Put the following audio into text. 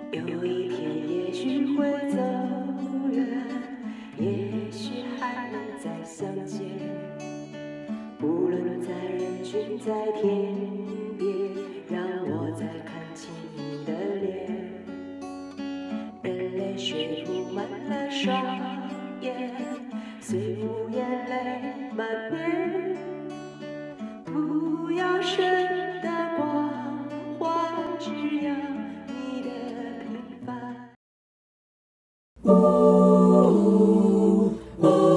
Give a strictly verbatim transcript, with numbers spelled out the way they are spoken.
有一天也许会走远，也许还能再相见。无论在人群在天边，让我再看清你的脸。任泪水铺满了双眼，虽无眼泪满面。不要神的光环，只要你的平凡。哦哦